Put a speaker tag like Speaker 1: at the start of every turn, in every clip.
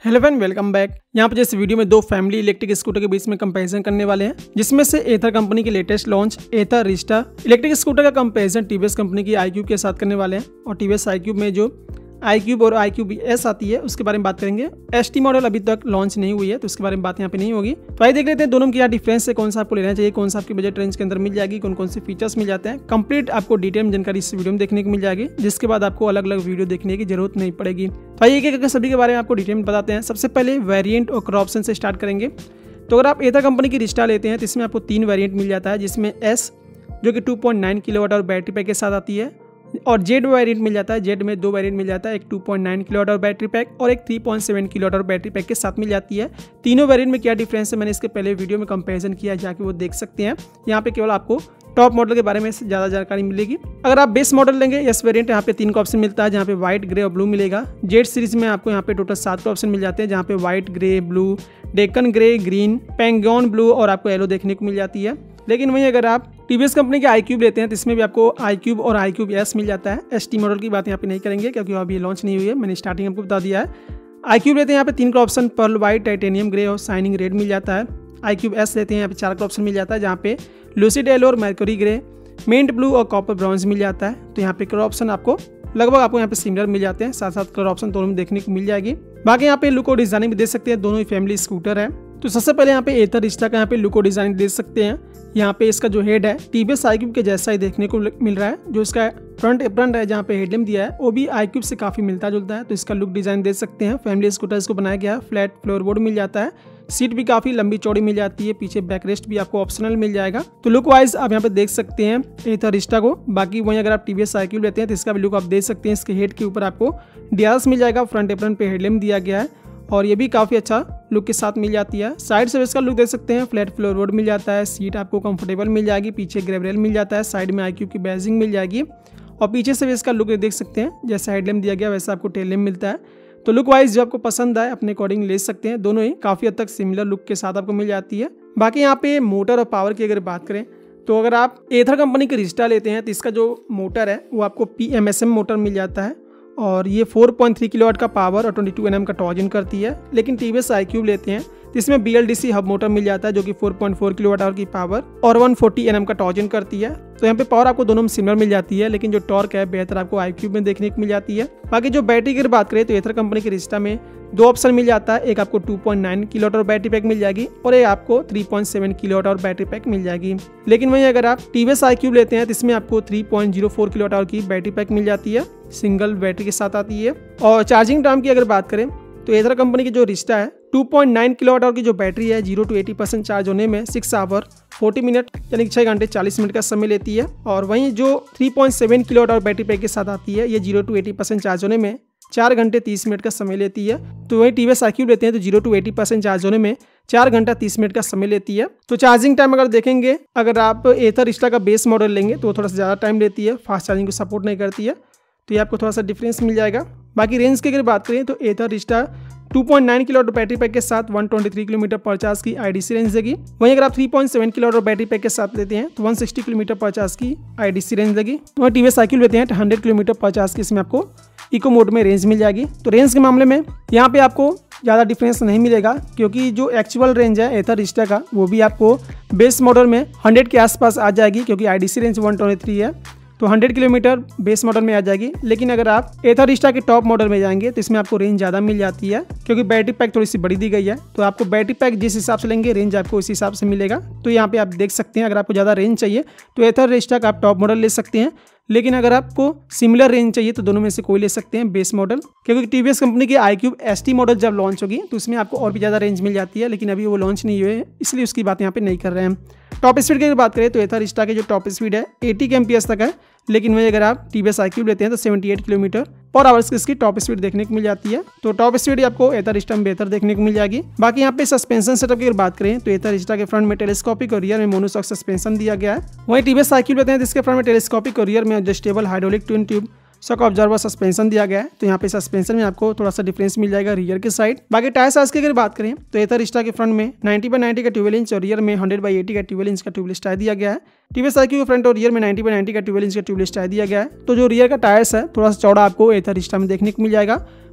Speaker 1: Hello friend, welcome back. यहाँ पे जैसे वीडियो में दो फैमिली इलेक्ट्रिक स्कूटर के बीच में कंपैरिजन करने वाले हैं, जिसमें से एथर कंपनी की latest launch Ather Rizta electric scooter का कंपैरिजन टीवीएस कंपनी की iQube के साथ करने वाले हैं। और टीवीएस iQube में जो iQube और iQube S आती है उसके बारे में बात करेंगे। ST मॉडल अभी तक लॉन्च नहीं हुई है तो उसके बारे में बात यहाँ पे नहीं होगी। तो आइए देख लेते हैं दोनों में क्या डिफरेंस है, कौन सा आपको लेना चाहिए, कौन सा आपके बजट रेंज के अंदर मिल जाएगी, कौन कौन से फीचर्स मिल जाते हैं। कंप्लीट आपको डिटेल में जानकारी इस वीडियो में देखने को मिल जाएगी, जिसके बाद आपको अलग अलग वीडियो देखने की जरूरत नहीं पड़ेगी। तो आइए एक सभी के बारे में आपको डिटेल में बताते हैं। सबसे पहले वेरिएंट और क्रॉप ऑप्शन से स्टार्ट करेंगे। तो अगर आप एथर कंपनी की रिस्टा लेते हैं तो इसमें आपको 3 वेरिएंट मिल जाता है, जिसमें S जो कि 2.9 किलोवाट और बैटरी पैक के साथ आती है, और जेड वेरिएंट मिल जाता है। जेड में 2 वेरिएंट मिल जाता है, एक 2.9 किलोवाट और बैटरी पैक और एक 3.7 किलोवाट और बैटरी पैक के साथ मिल जाती है। तीनों वेरिएंट में क्या डिफरेंस है मैंने इसके पहले वीडियो में कंपैरिजन किया, जाके वो देख सकते हैं। यहाँ पे केवल आपको टॉप मॉडल के बारे में ज़्यादा जानकारी मिलेगी। अगर आप बेस मॉडल लेंगे एस वेरिएंट, यहाँ पे 3 का ऑप्शन मिलता है, जहाँ पे व्हाइट, ग्रे और ब्लू मिलेगा। जेड सीरीज में आपको यहाँ पे टोटल 7 का ऑप्शन मिल जाते हैं, जहाँ पे white, grey, blue, Deccan grey, green, Pangong blue और आपको येलो देखने को मिल जाती है। लेकिन वहीं अगर आप टीवीएस कंपनी के iQube लेते हैं तो इसमें भी आपको iQube और iQube S मिल जाता है। ST मॉडल की बात यहाँ पे नहीं करेंगे क्योंकि अभी लॉन्च नहीं हुई है, मैंने स्टार्टिंग आपको बता दिया है। iQube लेते हैं यहाँ पे 3 का option pearl white, titanium grey और शाइनिंग रेड मिल जाता है। iQube S लेते हैं यहाँ पे 4 का ऑप्शन मिल जाता है, जहाँ पे लूसिड येलो और मर्क्यूरी ग्रे, मिंट ब्लू और कॉपर ब्रॉन्ज मिल जाता है। तो यहाँ पे कलर ऑप्शन आपको लगभग यहाँ पे सिमिलर मिल जाते हैं, साथ साथ कलर ऑप्शन दोनों में देखने को मिल जाएगी। बाकी यहाँ पे लुक और डिजाइनिंग भी देख सकते हैं, दोनों ही फैमिली स्कूटर है। तो सबसे पहले यहाँ पे एथर रिस्टा का यहाँ पे लुक और डिजाइनिंग देख सकते हैं। यहाँ पे इसका जो हेड है टीवीएस iQube के जैसा ही देखने को मिल रहा है। जो इसका फ्रंट एप्रन है, जहाँ पे हेडलैम्प दिया है, वो भी iQube से काफी मिलता जुलता है। तो इसका लुक डिजाइन देख सकते हैं। फैमिली स्कूटर इसको बनाया गया है, फ्लैट फ्लोरबोर्ड मिल जाता है, सीट भी काफी लंबी चौड़ी मिल जाती है, पीछे बैकरेस्ट भी आपको ऑप्शनल मिल जाएगा। तो लुक वाइज आप यहाँ पे देख सकते हैं एथर रिस्टा को। बाकी वहीं अगर आप टीवीएस iQube लेते हैं तो इसका भी लुक आप देख सकते हैं। इसके हेड के ऊपर आपको DRS मिल जाएगा, फ्रंट एप्रन पे हेडलैम्प दिया गया है और ये भी काफ़ी अच्छा लुक के साथ मिल जाती है। साइड से इसका लुक देख सकते हैं, फ्लैट फ्लोरबोर्ड मिल जाता है, सीट आपको कंफर्टेबल मिल जाएगी, पीछे ग्रैब रेल मिल जाता है, साइड में iQube की बैजिंग मिल जाएगी और पीछे से भी इसका लुक देख सकते हैं, जैसा हेडलैम्प दिया गया वैसा आपको टेल लैम्प मिलता है। तो लुक वाइज जो आपको पसंद आए अपने अकॉर्डिंग ले सकते हैं, दोनों ही काफ़ी हद तक सिमिलर लुक के साथ आपको मिल जाती है। बाकी यहाँ पे मोटर और पावर की अगर बात करें तो अगर आप एथर कंपनी की रिस्टा लेते हैं तो इसका जो मोटर है वो आपको PMSM मोटर मिल जाता है और ये 4.3 किलोवाट का पावर और 22 Nm का टॉर्क इन करती है। लेकिन टीवीएस iQube लेते हैं तो इसमें BLDC हब मोटर मिल जाता है, जो कि 4.4 किलोवाट आवर की पावर और 140 Nm का टॉर्क इन करती है। तो यहाँ पे पावर आपको दोनों में सिमिलर मिल जाती है, लेकिन जो टॉर्क है बेहतर आपको iQube में देखने को मिल जाती है। बाकी जो बैटरी की बात करें तो एथर कंपनी की रिस्टा में 2 ऑप्शन मिल जाता है, एक आपको 2.9 किलोवाट और बैटरी पैक मिल जाएगी और एक आपको 3.7 किलोवाट और बैटरी पैक मिल जाएगी। लेकिन वहीं अगर आप टीवीएस iQube लेते हैं तो इसमें आपको 3.04 किलोवाट आवर की बैटरी पैक मिल जाती है, सिंगल बैटरी के साथ आती है। और चार्जिंग टाइम की अगर बात करें तो एथर कंपनी की जो रिस्टा है 2.9 किलोवाट आवर की जो बैटरी है 0 to 80% चार्ज होने में 6 आवर 40 मिनट यानी 6 घंटे 40 मिनट का समय लेती है। और वहीं जो 3.7 किलोवाट आवर बैटरी पैक के साथ आती है ये 0 to 80% चार्ज होने में 4 घंटे 30 मिनट का समय लेती है। तो वहीं टीवीएस iQube लेते हैं तो 0 to 80% चार्ज होने में 4 घंटा 30 मिनट का समय लेती है। तो चार्जिंग टाइम अगर देखेंगे, अगर आप एथर रिस्टा का बेस मॉडल लेंगे तो थोड़ा सा ज़्यादा टाइम लेती है, फास्ट चार्जिंग को सपोर्ट नहीं करती है, तो ये आपको थोड़ा सा डिफरेंस मिल जाएगा। बाकी रेंज की अगर बात करें तो Ather Rizta 2.9 kilowatt battery pack के साथ 123 किलोमीटर पर चार्ज की IDC रेंज देगी। वहीं अगर आप 3.7 किलोवाट बैटरी पैक के साथ लेते हैं तो 160 किलोमीटर पर चार्ज की IDC रेंज देगी। वहीं टीवीएस iQube लेते हैं तो 100 किलोमीटर पर चार्ज की इसमें आपको इको मोड में रेंज मिल जाएगी। तो रेंज के मामले में यहाँ पे आपको ज़्यादा डिफरेंस नहीं मिलेगा, क्योंकि जो एक्चुअल रेंज है एथर रिस्टा का वो भी आपको बेस मॉडल में 100 के आसपास आ जाएगी, क्योंकि IDC रेंज 123 है तो 100 किलोमीटर बेस मॉडल में आ जाएगी। लेकिन अगर आप एथर रिस्टा के टॉप मॉडल में जाएंगे तो इसमें आपको रेंज ज़्यादा मिल जाती है, क्योंकि बैटरी पैक थोड़ी सी बड़ी दी गई है। तो आपको बैटरी पैक जिस हिसाब से लेंगे रेंज आपको इस हिसाब से मिलेगा। तो यहाँ पे आप देख सकते हैं, अगर आपको ज़्यादा रेंज चाहिए तो एथर रिस्टा का आप टॉप मॉडल ले सकते हैं, लेकिन अगर आपको सिमिलर रेंज चाहिए तो दोनों में से कोई ले सकते हैं बेस मॉडल, क्योंकि टीवीएस कंपनी की iQube ST मॉडल जब लॉन्च होगी तो उसमें आपको और भी ज़्यादा रेंज मिल जाती है, लेकिन अभी वो लॉन्च नहीं हुए इसलिए उसकी बात यहाँ पे नहीं कर रहे हैं। टॉप स्पीड की बात करें तो एथर रिस्टा की जो टॉप स्पीड है 80 kmph तक है, लेकिन वही अगर आप टीवीएस iQube लेते हैं तो 78 किलोमीटर पर आवर्स की इसकी टॉप स्पीड देखने को मिल जाती है। तो टॉप स्पीड आपको एथर रिस्टा में बेहतर देखने को मिल जाएगी। बाकी यहाँ पे सस्पेंशन सेटअप की अगर बात करें तो एथर रिस्टा के फ्रंट में टेलीस्कोपिक और रियर में मोनोशॉक सस्पेंशन दिया गया है। वहीं टीवीएस iQube लेते हैं तो इसके फ्रंट में टेलीस्कोपिक और रियर में adjustable hydraulic twin tube shock observer suspension दिया गया है। तो यहाँ पे सस्पेंशन में आपको थोड़ा सा डिफरेंस मिल जाएगा रियर के साइड। बाकी टायर साइज की अगर बात करें तो एथर रिस्टा के फ्रंट में 90/90 का 12 इंच और रियर में 100/80 का 12 इंच का ट्यूबलेस टायर दिया गया है। टीवीएस iQube के फ्रंट और रियर में 90/90 का 12 इंच का ट्यूबलेस टायर दिया गया है। तो जो रियर का टायर्स है थोड़ा सा चौड़ा आपको एथर रिस्टा में देखने को मिल जाएगा।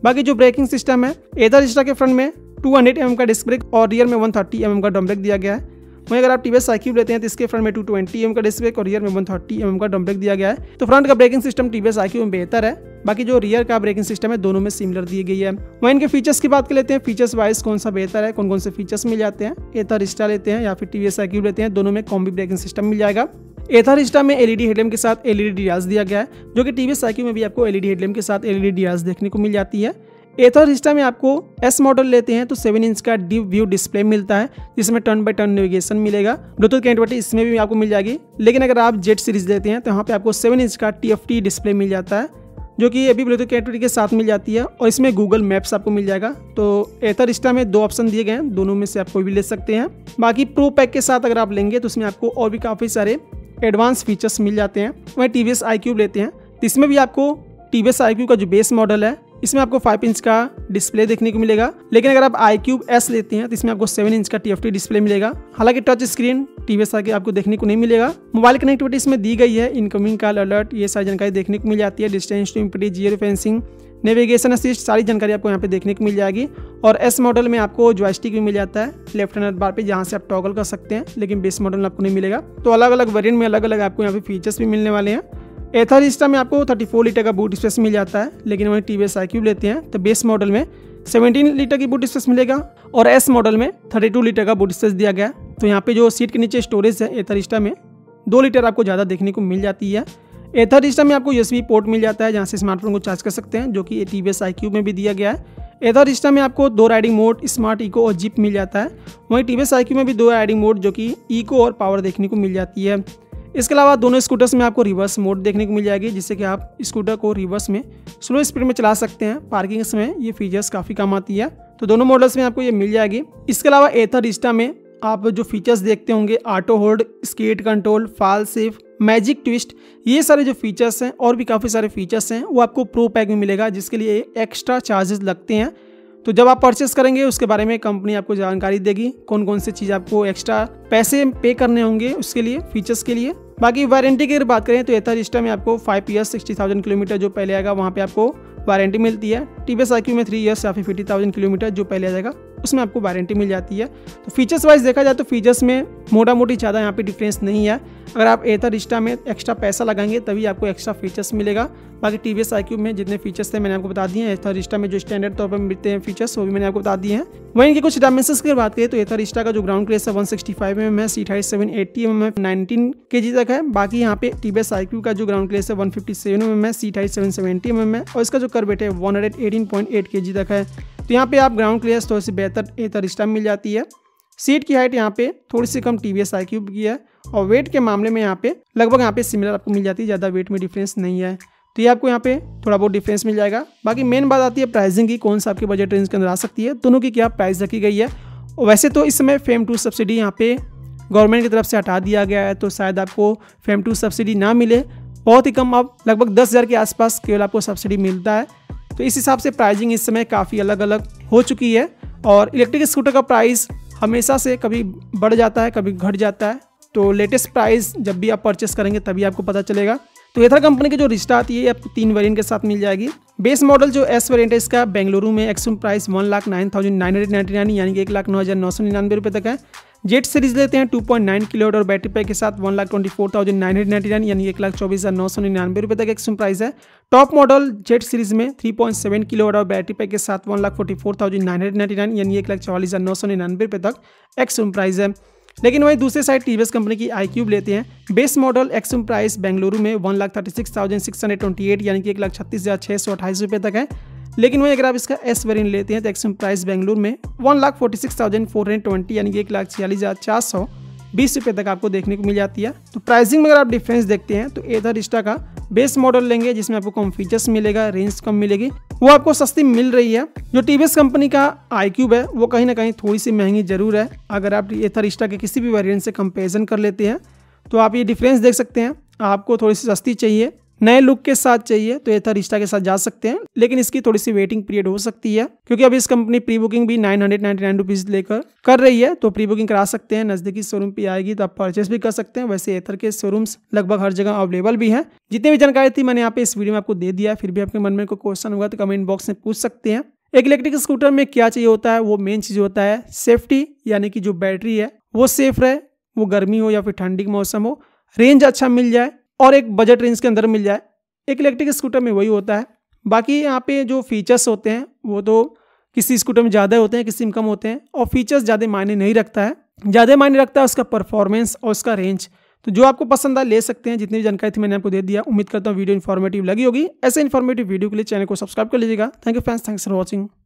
Speaker 1: बाकी जो ब्रेकिंग सिस्टम है, एथर रिस्टा के फ्रंट में 200 mm का डिस्क ब्रेक और रियर में 130 mm का ड्रम ब्रेक दिया गया है। वहीं अगर आप टीवीएस iQube लेते हैं तो इसके फ्रंट में 220 mm का डिस्क ब्रेक और रियर में 130 mm का ड्रम ब्रेक दिया गया है। तो फ्रंट का ब्रेकिंग सिस्टम टीवीएस iQube में बेहतर है, बाकी जो रियर का ब्रेकिंग सिस्टम है दोनों में सिमिलर दी गई है। वहीं इनके फीचर्स की बात कर लेते हैं, फीचर्स वाइज कौन सा बेहतर है, कौन कौन से फीचर्स मिल जाते हैं। एथर रिस्टा लेते हैं या फिर टीवीएस iQube लेते हैं, दोनों में कॉम्बी ब्रेकिंग सिस्टम मिल जाएगा। एथर रिस्टा में एलईडी हेडलैम्प के साथ एलईडी डिआरएस दिया गया है, जो कि टीवीएस iQube में भी आपको एलईडी हेडलैम्प के साथ एलईडी डिआरएस देखने को मिल जाती है। एथर रिस्टा में आपको एस मॉडल लेते हैं तो 7 इंच का डीप व्यू डिस्प्ले मिलता है, जिसमें टर्न बाय टर्न नेविगेशन मिलेगा। ब्लूटूथ कनेक्टिविटी इसमें भी आपको मिल जाएगी। लेकिन अगर आप जेड सीरीज लेते हैं तो यहाँ पे आपको 7 इंच का TFT डिस्प्ले मिल जाता है, जो कि अभी ब्लूटूथ कनेक्टिविटी के साथ मिल जाती है, और इसमें गूगल मैप्स आपको मिल जाएगा। तो एथर रिस्टा में 2 ऑप्शन दिए गए हैं, दोनों में से आप कोई भी ले सकते हैं। बाकी प्रो पैक के साथ अगर आप लेंगे तो उसमें आपको और भी काफ़ी सारे एडवांस फीचर्स मिल जाते हैं। वहीं टीवीएस iQube लेते हैं तो इसमें भी आपको टीवीएस iQube का जो बेस मॉडल है इसमें आपको 5 इंच का डिस्प्ले देखने को मिलेगा। लेकिन अगर आप iQube S लेते हैं तो इसमें आपको 7 इंच का TFT डिस्प्ले मिलेगा। हालांकि टच स्क्रीन टीवीएस iQube आपको देखने को नहीं मिलेगा। मोबाइल कनेक्टिविटी इसमें दी गई है, इनकमिंग कॉल अलर्ट ये सारी जानकारी देखने को मिल जाती है। Distance to empty, geo fencing, navigation assist, सारी जानकारी आपको यहाँ पे देखने को मिल जाएगी। और एस मॉडल में आपको जॉयस्टिक भी मिल जाता है लेफ्ट हैंड बार पे, जहाँ से आप टॉगल कर सकते हैं, लेकिन बेस मॉडल में आपको नहीं मिलेगा। तो अलग अलग वेरिएंट में अलग अलग आपको यहाँ पे फीचर्स भी मिलने वाले हैं। एथर रिस्टा में आपको 34 लीटर का बूट स्पेस मिल जाता है, लेकिन वहीं टीवीएस iQube लेते हैं तो बेस मॉडल में 17 लीटर की बूट स्पेस मिलेगा और एस मॉडल में 32 लीटर का बूट स्पेस दिया गया है। तो यहाँ पे जो सीट के नीचे स्टोरेज है एथर रिस्टा में 2 लीटर आपको ज़्यादा देखने को मिल जाती है। एथर रिस्टा में आपको USB पोर्ट मिल जाता है, जहाँ से स्मार्टफोन को चार्ज कर सकते हैं, जो कि टीवीएस iQube में भी दिया गया है। एथर रिस्टा में आपको 2 राइडिंग मोड, स्मार्ट, इको और जिप मिल जाता है। वहीं टीवीएस iQube में भी 2 राइडिंग मोड, जो कि इको और पावर देखने को मिल जाती है। इसके अलावा दोनों स्कूटर्स में आपको रिवर्स मोड देखने को मिल जाएगी, जिससे कि आप स्कूटर को रिवर्स में स्लो स्पीड में चला सकते हैं। पार्किंग्स में ये फीचर्स काफ़ी काम आती है, तो दोनों मॉडल्स में आपको ये मिल जाएगी। इसके अलावा एथर रिस्टा में आप जो फीचर्स देखते होंगे, auto hold, skid control, fall safe, magic twist, ये सारे जो फीचर्स हैं और भी काफ़ी सारे फीचर्स हैं वो आपको प्रो पैक में मिलेगा, जिसके लिए एक्स्ट्रा चार्जेस लगते हैं। तो जब आप परचेस करेंगे उसके बारे में कंपनी आपको जानकारी देगी, कौन कौन सी चीज़ आपको एक्स्ट्रा पैसे पे करने होंगे उसके लिए, फीचर्स के लिए। बाकी वारंटी की अगर बात करें तो एथर रिस्टा में आपको 5 ईयर्स 60,000 किलोमीटर जो पहले आएगा वहाँ पे आपको वारंटी मिलती है। टीवीएस iQube में 3 ईयर्स या फिर 50,000 किलोमीटर जो पहले आ जाएगा उसमें आपको वारंटी मिल जाती है। तो फीचर्स वाइज देखा जाए तो फीचर्स में मोटा मोटी ज़्यादा यहाँ पे डिफरेंस नहीं है। अगर आप एथर रिस्टा में एक्स्ट्रा पैसा लगाएंगे तभी आपको एक्स्ट्रा फीचर्स मिलेगा। बाकी टीवीएस iQube में जितने फीचर्स थे मैंने आपको बता दिए हैं। एथर रिस्टा में जो स्टैंडर्ड तौर पर मिलते हैं फीचर्स वो भी मैंने आपको बता दिए हैं। वहीं इनके कुछ डायमेंशंस की बात करें तो एथर रिस्टा का जो ग्राउंड क्लियरेंस है 165 mm है, सीट हाइट 780 mm है, 19 kg तक है। बाकी यहाँ पे टीवीएस iQube का जो ग्राउंड क्लियरेंस है 157 mm है, सीट हाइट 770 mm है, और इसका जो कर्व वेट है 118.8 kg तक है। तो यहाँ पे आप ग्राउंड क्लियरेंस थोड़ी सी बेहतर एथर रिस्टा में मिल जाती है। सीट की हाइट यहाँ पे थोड़ी सी कम टीवीएस iQube की है, और वेट के मामले में यहाँ पे लगभग यहाँ पे सिमिलर आपको मिल जाती है, ज़्यादा वेट में डिफरेंस नहीं है। तो ये आपको यहाँ पे थोड़ा बहुत डिफरेंस मिल जाएगा। बाकी मेन बात आती है प्राइसिंग की, कौन सा आपके बजट रेंज के अंदर आ सकती है, दोनों की क्या प्राइस रखी गई है। और वैसे तो इस समय फेम 2 सब्सिडी यहाँ पे गवर्नमेंट की तरफ से हटा दिया गया है, तो शायद आपको फेम 2 सब्सिडी ना मिले, बहुत ही कम, अब लगभग 10,000 के आसपास केवल आपको सब्सिडी मिलता है। तो इस हिसाब से प्राइसिंग इस समय काफ़ी अलग अलग हो चुकी है। और इलेक्ट्रिक स्कूटर का प्राइस हमेशा से कभी बढ़ जाता है कभी घट जाता है, तो लेटेस्ट प्राइस जब भी आप परचेस करेंगे तभी आपको पता चलेगा। तो एथर कंपनी की जो रिस्टा आती है आपको 3 वेरिएंट के साथ मिल जाएगी। बेस मॉडल जो एस वेरिएंट है इसका बेंगलुरु में एक्सट्रीम प्राइस 1,09,999 यानी कि 1,09,999 रुपये तक है। जेट सीरीज लेते हैं 2.9 किलोवाट और बैटरी पैक के साथ 1,24,999 यानी 1,24,999 रुपये तक एक्सट्रीम प्राइस है। टॉप मॉडल जेट सीरीज में 3.7 किलोवाट और बैटरी पैक के साथ 1,44,999 यानी 1,44,999 रुपये तक एक्सट्रीम प्राइस है। लेकिन वहीं दूसरे साइड टीवीएस कंपनी की iQube लेते हैं। Base model extreme price Bengaluru में 1,36,628 यानी कि 1,36,628 रुपये तक है। लेकिन वहीं अगर आप इसका एस वेरिएंट लेते हैं तो एक्सट्रीम प्राइस बेंगलुरु में 1,46,420 यानी कि 1,46,420 रुपये तक आपको देखने को मिल जाती है। तो प्राइसिंग में अगर आप डिफरेंस देखते हैं तो एथर रिस्टा का बेस मॉडल लेंगे जिसमें आपको कम फीचर्स मिलेगा, रेंज कम मिलेगी, वो आपको सस्ती मिल रही है। जो टीवीएस कंपनी का iQube है वो कहीं ना कहीं थोड़ी सी महंगी जरूर है। अगर आप एथर रिस्टा के किसी भी वेरिएंट से कंपेरिजन कर लेते हैं तो आप ये डिफरेंस देख सकते हैं, आपको थोड़ी सी सस्ती चाहिए, नए लुक के साथ चाहिए तो एथर रिस्टा के साथ जा सकते हैं, लेकिन इसकी थोड़ी सी वेटिंग पीरियड हो सकती है क्योंकि अभी इस कंपनी प्री बुकिंग भी 999 रुपीज लेकर कर रही है। तो प्री बुकिंग करा सकते हैं, नजदीकी शोरूम पे आएगी तो आप परचेस भी कर सकते हैं। वैसे एथर के शोरूम्स लगभग हर जगह अवेलेबल भी हैं। जितनी भी जानकारी थी मैंने यहाँ पे इस वीडियो में आपको दे दिया। फिर भी आपके मन में कोई क्वेश्चन होगा तो कमेंट बॉक्स में पूछ सकते हैं। एक इलेक्ट्रिक स्कूटर में क्या चाहिए होता है, वो मेन चीज होता है सेफ्टी, यानी कि जो बैटरी है वो सेफ रहे, वो गर्मी हो या फिर ठंडी का मौसम हो, रेंज अच्छा मिल जाए और एक बजट रेंज के अंदर मिल जाए। एक इलेक्ट्रिक स्कूटर में वही होता है। बाकी यहाँ पे जो फीचर्स होते हैं वो तो किसी स्कूटर में ज़्यादा होते हैं, किसी में कम होते हैं, और फीचर्स ज़्यादा मायने नहीं रखता है। ज़्यादा मायने रखता है उसका परफॉर्मेंस और उसका रेंज। तो जो आपको पसंद आए ले सकते हैं। जितनी भी जानकारी थी मैंने आपको दे दिया। उम्मीद करता हूँ वीडियो इन्फॉर्मेटिव लगी होगी। ऐसे इन्फॉर्मेटिव वीडियो के लिए चैनल को सब्सक्राइब कर लीजिएगा। Thank you friends, thanks for watching.